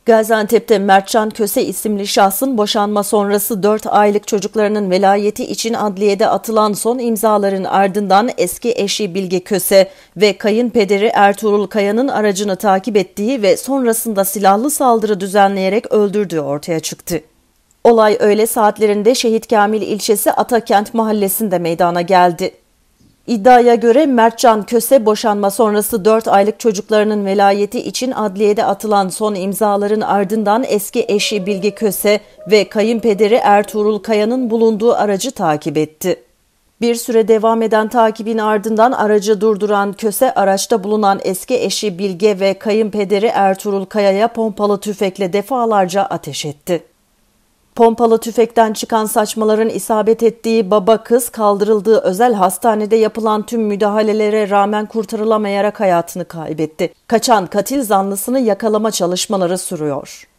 Gaziantep'te Mertcan Köse isimli şahsın boşanma sonrası 4 aylık çocuklarının velayeti için adliyede atılan son imzaların ardından eski eşi Bilge Köse ve kayınpederi Ertuğrul Kaya'nın aracını takip ettiği ve sonrasında silahlı saldırı düzenleyerek öldürdüğü ortaya çıktı. Olay öğle saatlerinde Şehit Kamil ilçesi Atakent mahallesinde meydana geldi. İddiaya göre Mertcan Köse boşanma sonrası 4 aylık çocuklarının velayeti için adliyede atılan son imzaların ardından eski eşi Bilge Köse ve kayınpederi Ertuğrul Kaya'nın bulunduğu aracı takip etti. Bir süre devam eden takibin ardından aracı durduran Köse, araçta bulunan eski eşi Bilge ve kayınpederi Ertuğrul Kaya'ya pompalı tüfekle defalarca ateş etti. Pompalı tüfekten çıkan saçmaların isabet ettiği baba kız kaldırıldığı özel hastanede yapılan tüm müdahalelere rağmen kurtarılamayarak hayatını kaybetti. Kaçan katil zanlısını yakalama çalışmaları sürüyor.